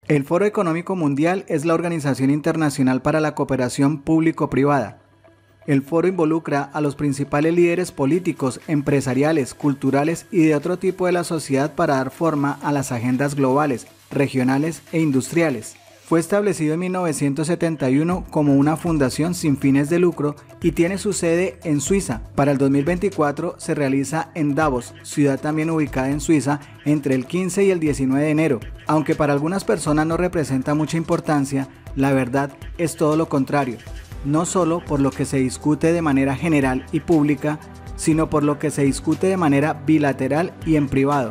El Foro Económico Mundial es la organización internacional para la cooperación público-privada. El foro involucra a los principales líderes políticos, empresariales, culturales y de otro tipo de la sociedad para dar forma a las agendas globales, regionales e industriales. Fue establecido en 1971 como una fundación sin fines de lucro y tiene su sede en Suiza. Para el 2024 se realiza en Davos, ciudad también ubicada en Suiza, entre el 15 y el 19 de enero. Aunque para algunas personas no representa mucha importancia, la verdad es todo lo contrario. No solo por lo que se discute de manera general y pública, sino por lo que se discute de manera bilateral y en privado.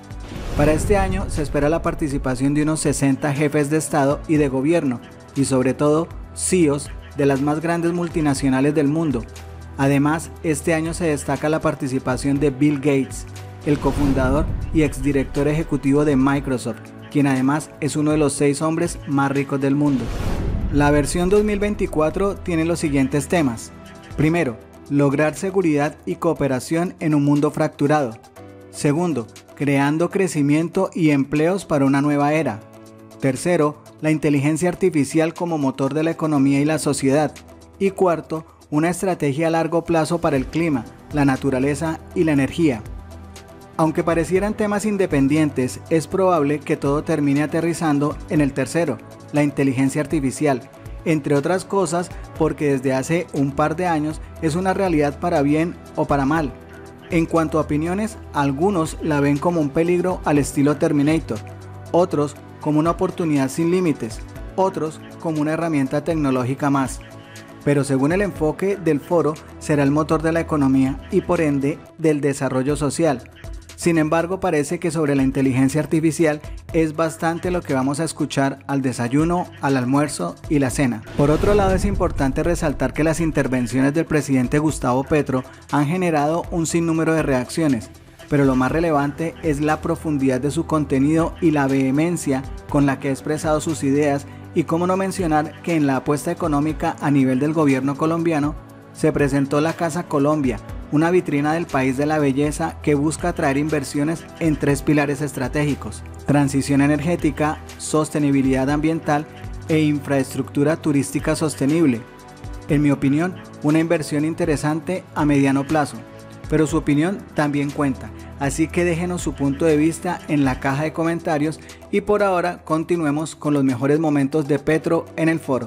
Para este año se espera la participación de unos 60 jefes de Estado y de gobierno, y sobre todo CEOs de las más grandes multinacionales del mundo. Además, este año se destaca la participación de Bill Gates, el cofundador y exdirector ejecutivo de Microsoft, quien además es uno de los 6 hombres más ricos del mundo. La versión 2024 tiene los siguientes temas. Primero, lograr seguridad y cooperación en un mundo fracturado. Segundo, creando crecimiento y empleos para una nueva era. Tercero, la inteligencia artificial como motor de la economía y la sociedad. Y cuarto, una estrategia a largo plazo para el clima, la naturaleza y la energía. Aunque parecieran temas independientes, es probable que todo termine aterrizando en el tercero, la inteligencia artificial, entre otras cosas porque desde hace un par de años es una realidad para bien o para mal. En cuanto a opiniones, algunos la ven como un peligro al estilo Terminator, otros como una oportunidad sin límites, otros como una herramienta tecnológica más. Pero según el enfoque del foro, será el motor de la economía y por ende del desarrollo social. Sin embargo, parece que sobre la inteligencia artificial es bastante lo que vamos a escuchar al desayuno, al almuerzo y la cena. Por otro lado, es importante resaltar que las intervenciones del presidente Gustavo Petro han generado un sinnúmero de reacciones, pero lo más relevante es la profundidad de su contenido y la vehemencia con la que ha expresado sus ideas, y cómo no mencionar que en la apuesta económica a nivel del gobierno colombiano se presentó la Casa Colombia, una vitrina del país de la belleza que busca atraer inversiones en 3 pilares estratégicos: transición energética, sostenibilidad ambiental e infraestructura turística sostenible. En mi opinión, una inversión interesante a mediano plazo, pero su opinión también cuenta, así que déjenos su punto de vista en la caja de comentarios y por ahora continuemos con los mejores momentos de Petro en el foro.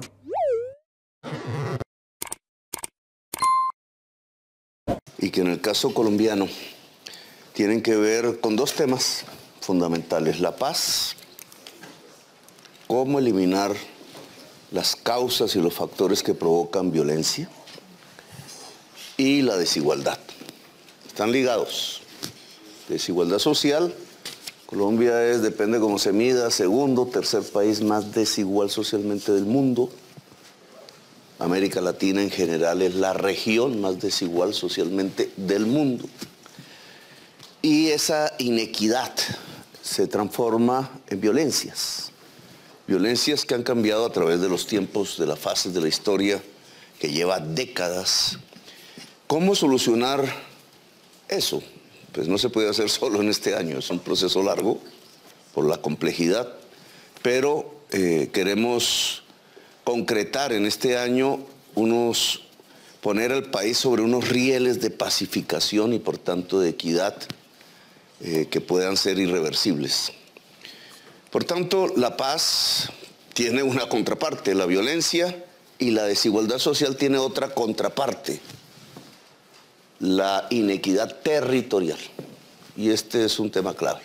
Y que en el caso colombiano tienen que ver con 2 temas fundamentales: la paz, cómo eliminar las causas y los factores que provocan violencia, y la desigualdad. Están ligados. Desigualdad social, Colombia es, depende cómo se mida, segundo, tercer país más desigual socialmente del mundo. América Latina en general es la región más desigual socialmente del mundo. Y esa inequidad se transforma en violencias. Violencias que han cambiado a través de los tiempos, de las fases de la historia, que lleva décadas. ¿Cómo solucionar eso? Pues no se puede hacer solo en este año, es un proceso largo por la complejidad, pero queremos concretar en este año poner al país sobre unos rieles de pacificación y por tanto de equidad que puedan ser irreversibles. Por tanto, la paz tiene una contraparte, la violencia, y la desigualdad social tiene otra contraparte, la inequidad territorial. Y este es un tema clave.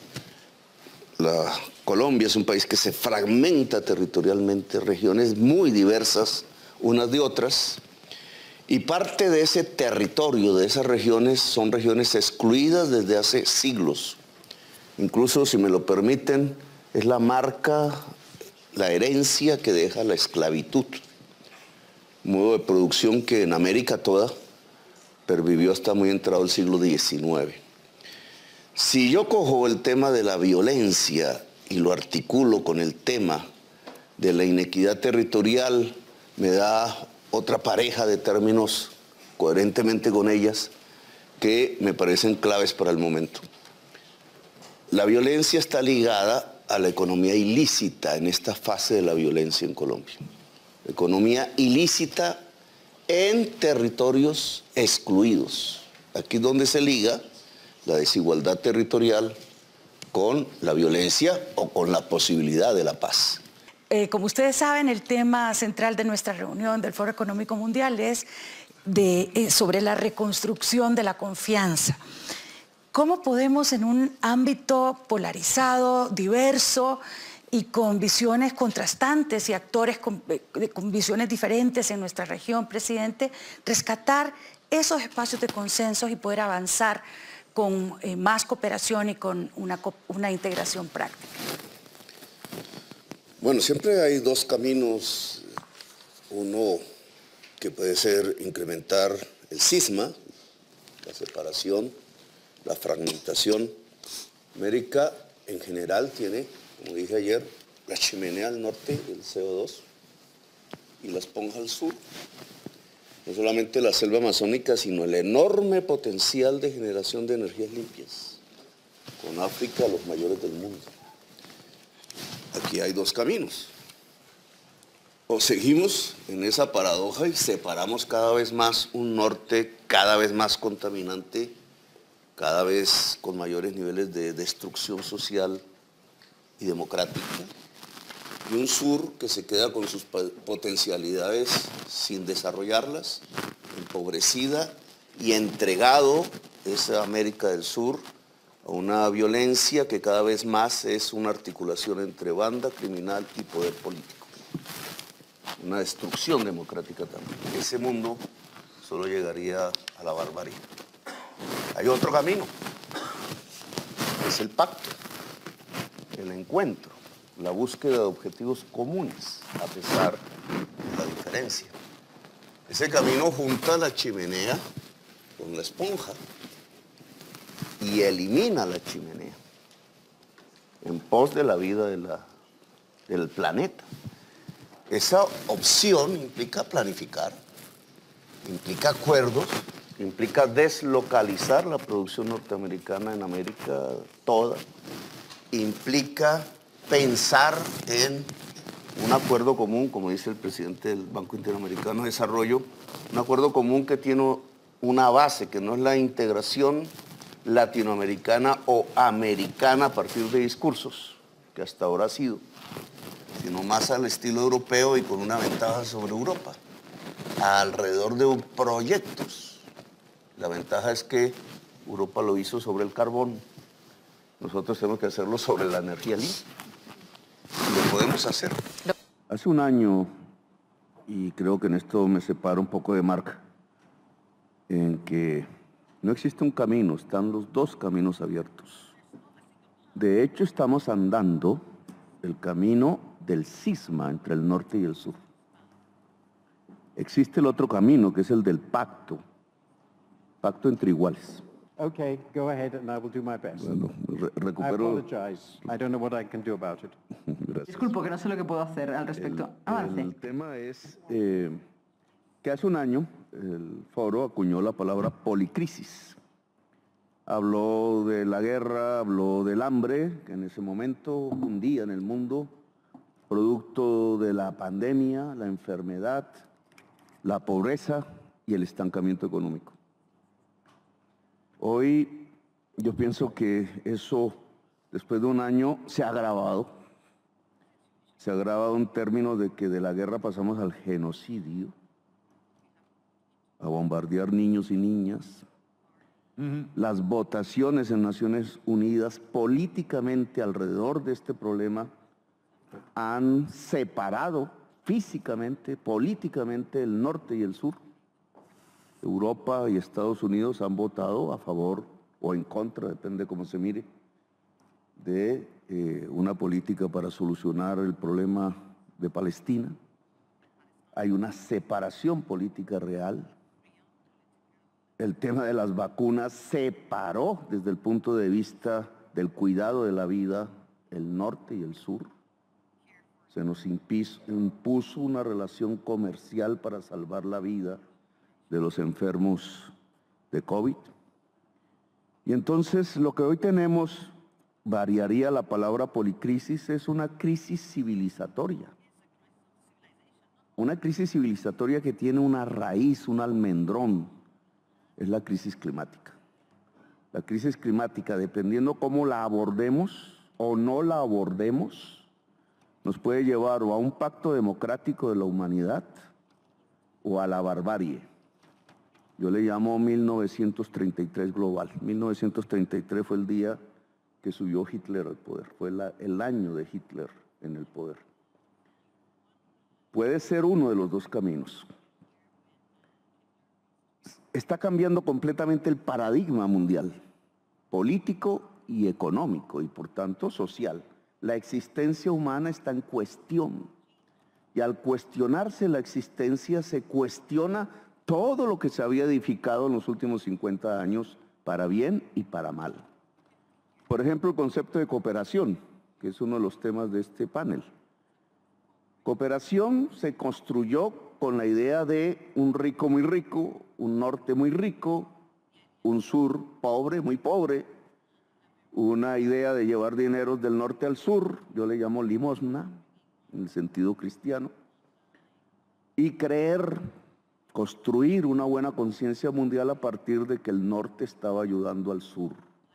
Colombia es un país que se fragmenta territorialmente, regiones muy diversas unas de otras, y parte de ese territorio, de esas regiones, son regiones excluidas desde hace siglos. Incluso, si me lo permiten, es la marca, la herencia que deja la esclavitud, modo de producción que en América toda pervivió hasta muy entrado el siglo XIX. Si yo cojo el tema de la violencia y lo articulo con el tema de la inequidad territorial, me da otra pareja de términos coherentemente con ellas que me parecen claves para el momento. La violencia está ligada a la economía ilícita en esta fase de la violencia en Colombia. Economía ilícita en territorios excluidos. Aquí es donde se liga la desigualdad territorial con la violencia o con la posibilidad de la paz. Como ustedes saben, el tema central de nuestra reunión del Foro Económico Mundial es sobre la reconstrucción de la confianza. ¿Cómo podemos en un ámbito polarizado, diverso y con visiones contrastantes y actores con visiones diferentes en nuestra región, presidente, rescatar esos espacios de consenso y poder avanzar con más cooperación y con una integración práctica? Bueno, siempre hay dos caminos. Uno que puede ser incrementar el cisma, la separación, la fragmentación. América en general tiene, como dije ayer, la chimenea al norte, el CO2, y la esponja al sur. No solamente la selva amazónica, sino el enorme potencial de generación de energías limpias, con África los mayores del mundo. Aquí hay dos caminos. O seguimos en esa paradoja y separamos cada vez más un norte cada vez más contaminante, cada vez con mayores niveles de destrucción social y democrática, y un sur que se queda con sus potencialidades sin desarrollarlas, empobrecida y entregado, esa América del Sur, a una violencia que cada vez más es una articulación entre banda criminal y poder político. Una destrucción democrática también. Ese mundo solo llegaría a la barbarie. Hay otro camino, es el pacto, el encuentro, la búsqueda de objetivos comunes, a pesar de la diferencia. Ese camino junta la chimenea con la esponja y elimina la chimenea en pos de la vida del planeta. Esa opción implica planificar, implica acuerdos, implica deslocalizar la producción norteamericana en América toda, implica pensar en un acuerdo común, como dice el presidente del Banco Interamericano de Desarrollo, un acuerdo común que tiene una base, que no es la integración latinoamericana o americana a partir de discursos, que hasta ahora ha sido, sino más al estilo europeo y con una ventaja sobre Europa, alrededor de proyectos. La ventaja es que Europa lo hizo sobre el carbón, nosotros tenemos que hacerlo sobre la energía limpia, y lo podemos hacer. Hace un año, y creo que en esto me separo un poco de Marc, en que no existe un camino, están los dos caminos abiertos. De hecho, estamos andando el camino del cisma entre el norte y el sur. Existe el otro camino, que es el del pacto entre iguales. Okay, go ahead and I will do my best. Bueno, recupero. I apologize. I don't know what I can do about it. Gracias. Disculpo, que no sé lo que puedo hacer al respecto. Avance. El tema es que hace un año el foro acuñó la palabra policrisis. Habló de la guerra, habló del hambre, que en ese momento hundía en el mundo, producto de la pandemia, la enfermedad, la pobreza y el estancamiento económico. Hoy yo pienso que eso, después de un año, se ha agravado. Se ha agravado en términos de que de la guerra pasamos al genocidio, a bombardear niños y niñas. Las votaciones en Naciones Unidas políticamente alrededor de este problema han separado físicamente, políticamente, el norte y el sur. Europa y Estados Unidos han votado a favor o en contra, depende cómo se mire, de una política para solucionar el problema de Palestina. Hay una separación política real. El tema de las vacunas separó desde el punto de vista del cuidado de la vida el norte y el sur. Se nos impuso una relación comercial para salvar la vida de los enfermos de COVID. Y entonces lo que hoy tenemos variaría la palabra policrisis, es una crisis civilizatoria. Una crisis civilizatoria que tiene una raíz, un almendrón, es la crisis climática. La crisis climática, dependiendo cómo la abordemos o no la abordemos, nos puede llevar o a un pacto democrático de la humanidad o a la barbarie. Yo le llamo 1933 global. 1933 fue el día que subió Hitler al poder, fue el año de Hitler en el poder. Puede ser uno de los dos caminos. Está cambiando completamente el paradigma mundial, político y económico, y por tanto social. La existencia humana está en cuestión. Y al cuestionarse la existencia, se cuestiona todo lo que se había edificado en los últimos 50 años, para bien y para mal. Por ejemplo, el concepto de cooperación, que es uno de los temas de este panel. Cooperación se construyó con la idea de un rico muy rico, un norte muy rico, un sur pobre, muy pobre, una idea de llevar dinero del norte al sur, yo le llamo limosna, en el sentido cristiano, y construir una buena conciencia mundial a partir de que el norte estaba ayudando al sur.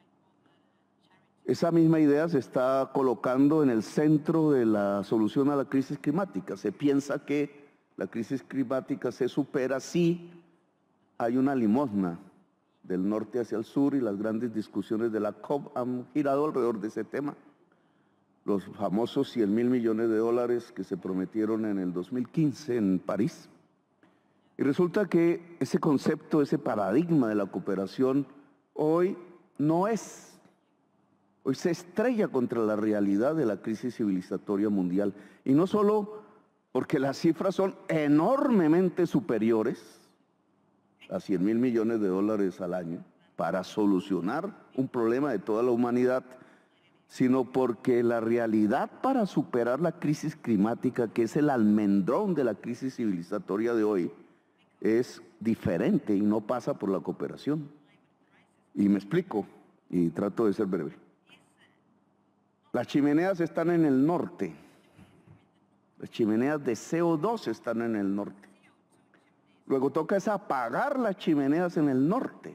Esa misma idea se está colocando en el centro de la solución a la crisis climática. Se piensa que la crisis climática se supera si hay una limosna del norte hacia el sur, y las grandes discusiones de la COP han girado alrededor de ese tema. Los famosos 100.000 millones de dólares que se prometieron en el 2015 en París. Y resulta que ese concepto, ese paradigma de la cooperación hoy no es. Hoy se estrella contra la realidad de la crisis civilizatoria mundial. Y no solo porque las cifras son enormemente superiores a 100.000 millones de dólares al año para solucionar un problema de toda la humanidad, sino porque la realidad para superar la crisis climática, que es el almendrón de la crisis civilizatoria de hoy, es diferente y no pasa por la cooperación. Y me explico, y trato de ser breve. Las chimeneas están en el norte. Las chimeneas de CO2 están en el norte. Luego toca es apagar las chimeneas en el norte.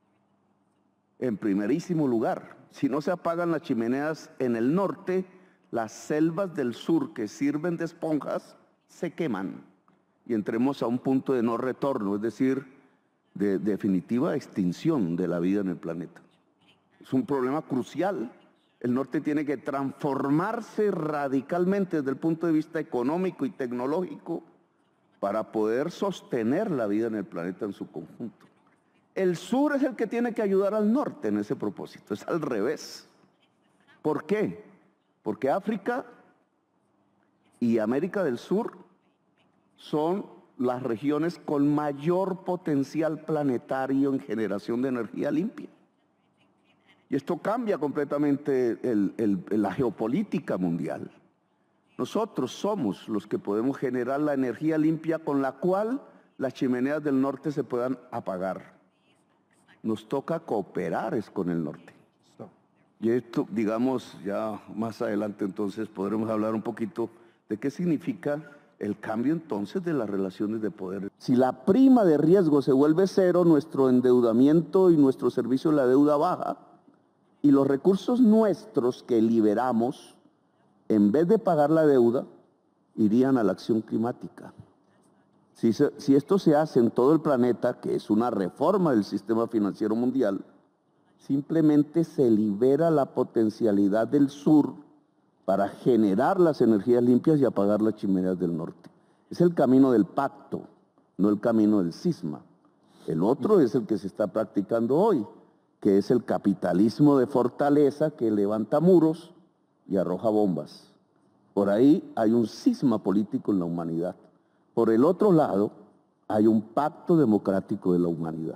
En primerísimo lugar, si no se apagan las chimeneas en el norte, las selvas del sur que sirven de esponjas se queman y entremos a un punto de no retorno, es decir, de definitiva extinción de la vida en el planeta. Es un problema crucial. El norte tiene que transformarse radicalmente desde el punto de vista económico y tecnológico para poder sostener la vida en el planeta en su conjunto. El sur es el que tiene que ayudar al norte en ese propósito, es al revés. ¿Por qué? Porque África y América del Sur son las regiones con mayor potencial planetario en generación de energía limpia. Y esto cambia completamente la geopolítica mundial. Nosotros somos los que podemos generar la energía limpia con la cual las chimeneas del norte se puedan apagar. Nos toca cooperar es con el norte. Y esto, digamos, ya más adelante entonces podremos hablar un poquito de qué significa el cambio entonces de las relaciones de poder. Si la prima de riesgo se vuelve cero, nuestro endeudamiento y nuestro servicio de la deuda baja, y los recursos nuestros que liberamos, en vez de pagar la deuda, irían a la acción climática. Si esto se hace en todo el planeta, que es una reforma del sistema financiero mundial, simplemente se libera la potencialidad del sur para generar las energías limpias y apagar las chimeneas del norte. Es el camino del pacto, no el camino del cisma. El otro es el que se está practicando hoy, que es el capitalismo de fortaleza que levanta muros y arroja bombas. Por ahí hay un cisma político en la humanidad. Por el otro lado, hay un pacto democrático de la humanidad.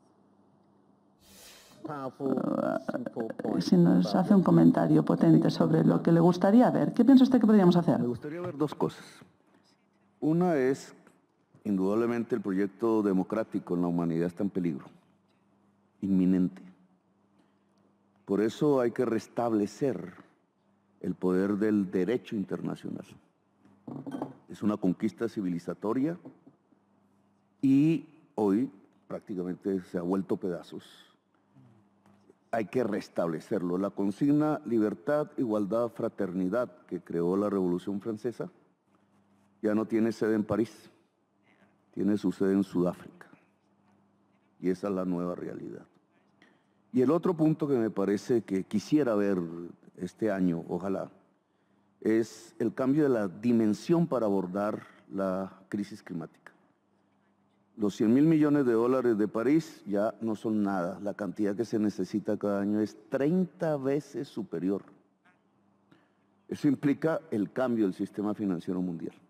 Si nos hace un comentario potente sobre lo que le gustaría ver, ¿qué piensa usted que podríamos hacer? Me gustaría ver dos cosas. Una es, indudablemente, el proyecto democrático en la humanidad está en peligro, inminente. Por eso hay que restablecer el poder del derecho internacional. Es una conquista civilizatoria y hoy prácticamente se ha vuelto pedazos. Hay que restablecerlo. La consigna libertad, igualdad, fraternidad que creó la Revolución Francesa ya no tiene sede en París, tiene su sede en Sudáfrica. Y esa es la nueva realidad. Y el otro punto que me parece que quisiera ver este año, ojalá, es el cambio de la dimensión para abordar la crisis climática. Los 100.000 millones de dólares de París ya no son nada. La cantidad que se necesita cada año es 30 veces superior. Eso implica el cambio del sistema financiero mundial.